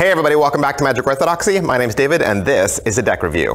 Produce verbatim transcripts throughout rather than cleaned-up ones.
Hey everybody, welcome back to Magic Orthodoxy. My name's David and this is a deck review.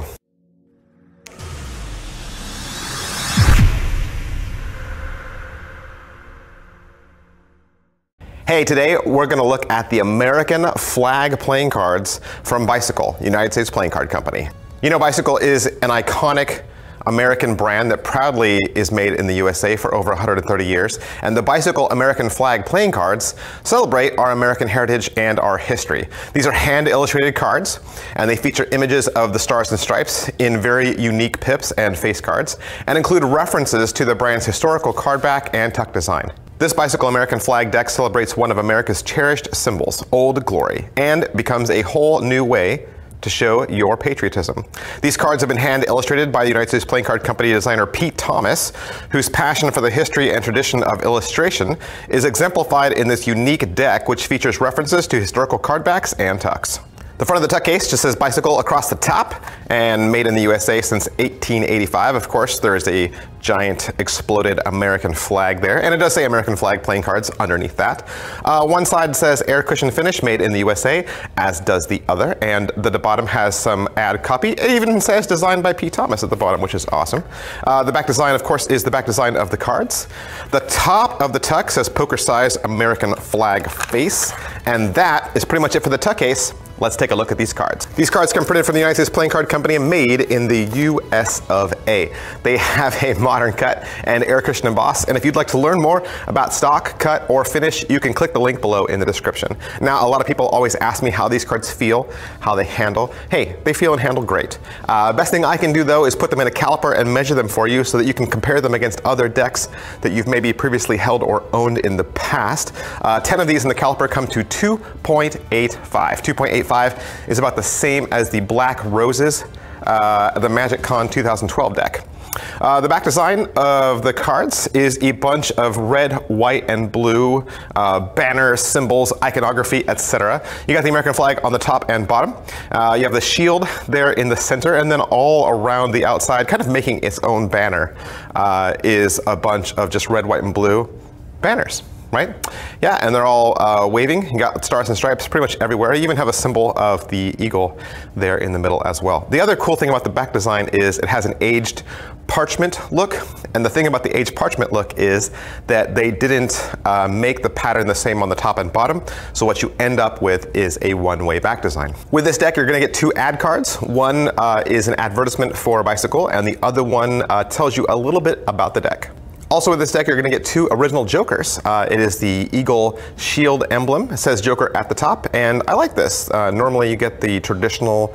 Hey, today we're going to look at the American flag playing cards from Bicycle, United States Playing Card Company. You know, Bicycle is an iconic American brand that proudly is made in the U S A for over one hundred thirty years, and the Bicycle American flag playing cards celebrate our American heritage and our history. These are hand illustrated cards, and they feature images of the stars and stripes in very unique pips and face cards, and include references to the brand's historical card back and tuck design. This Bicycle American flag deck celebrates one of America's cherished symbols, Old Glory, and becomes a whole new way to show your patriotism. These cards have been hand illustrated by the United States Playing Card Company designer Pete Thomas, whose passion for the history and tradition of illustration is exemplified in this unique deck, which features references to historical card backs and tucks. The front of the tuck case just says Bicycle across the top, and made in the U S A since eighteen eighty-five. Of course, there is a giant exploded American flag there, and it does say American flag playing cards underneath that. Uh, one side says air cushion finish, made in the U S A, as does the other, and the bottom has some ad copy. It even says designed by Pete Thomas at the bottom, which is awesome. Uh, the back design, of course, is the back design of the cards. The top of the tuck says poker size American flag face, and that is pretty much it for the tuck case. Let's take a look at these cards. These cards come printed from the United States Playing Card Company and made in the U S of A. They have a modern cut and air cushion emboss, and if you'd like to learn more about stock, cut, or finish, you can click the link below in the description. Now, a lot of people always ask me how these cards feel, how they handle. Hey, they feel and handle great. Uh, best thing I can do though is put them in a caliper and measure them for you so that you can compare them against other decks that you've maybe previously held or owned in the past. Uh, ten of these in the caliper come to two point eight five. two point eight five is about the same as the Black Roses, uh, the Magic Con two thousand twelve deck. Uh, the back design of the cards is a bunch of red, white, and blue uh, banners, symbols, iconography, et cetera. You got the American flag on the top and bottom. Uh, you have the shield there in the center, and then all around the outside, kind of making its own banner, uh, is a bunch of just red, white, and blue banners. Right? Yeah, and they're all uh, waving. You got stars and stripes pretty much everywhere. You even have a symbol of the eagle there in the middle as well. The other cool thing about the back design is it has an aged parchment look, and the thing about the aged parchment look is that they didn't uh, make the pattern the same on the top and bottom, so what you end up with is a one-way back design. With this deck, you're going to get two ad cards. One uh, is an advertisement for Bicycle, and the other one uh, tells you a little bit about the deck. Also with this deck, you're going to get two original Jokers. Uh, it is the Eagle Shield emblem. It says Joker at the top, and I like this. Uh, normally you get the traditional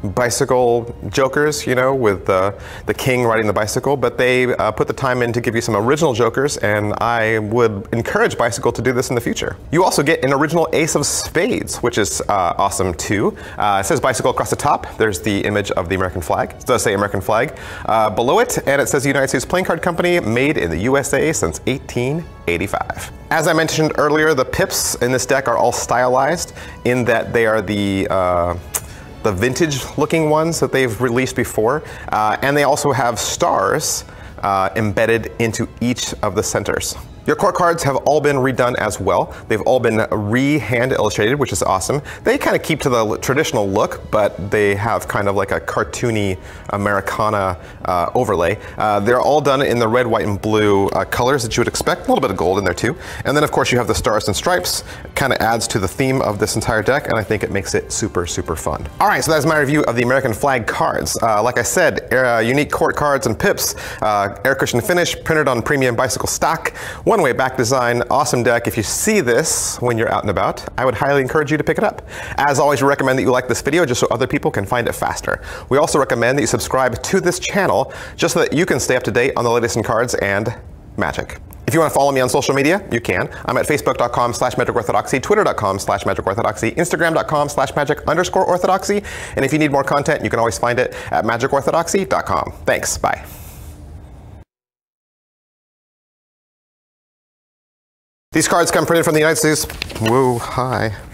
Bicycle Jokers, you know, with uh, the king riding the bicycle, but they uh, put the time in to give you some original Jokers, and I would encourage Bicycle to do this in the future. You also get an original Ace of Spades, which is uh, awesome too. Uh, it says Bicycle across the top. There's the image of the American flag. It does say American flag uh, below it, and it says the United States Playing Card Company, made in the U S A since eighteen eighty-five. As I mentioned earlier, the pips in this deck are all stylized in that they are the uh, the vintage looking ones that they've released before, uh, and they also have stars uh, embedded into each of the centers. Your core cards have all been redone as well. They've all been re-hand illustrated, which is awesome. They kind of keep to the traditional look, but they have kind of like a cartoony Americana uh, overlay. Uh, they're all done in the red, white, and blue uh, colors that you would expect. A little bit of gold in there too. And then of course you have the stars and stripes. It kind of adds to the theme of this entire deck, and I think it makes it super, super fun. All right, so that's my review of the American flag cards. Uh, like I said, uh, unique court cards and pips, uh, air cushion finish, printed on premium Bicycle stock. One-way back design, awesome deck. If you see this when you're out and about, I would highly encourage you to pick it up. As always, we recommend that you like this video just so other people can find it faster. We also recommend that you subscribe to this channel just so that you can stay up to date on the latest in cards and magic. If you want to follow me on social media, you can. I'm at facebook dot com slash magic orthodoxy, twitter dot com slash magic orthodoxy, instagram dot com slash magic underscore orthodoxy, and if you need more content, you can always find it at magic orthodoxy dot com. Thanks, bye. These cards come printed from the United States. Whoa, hi.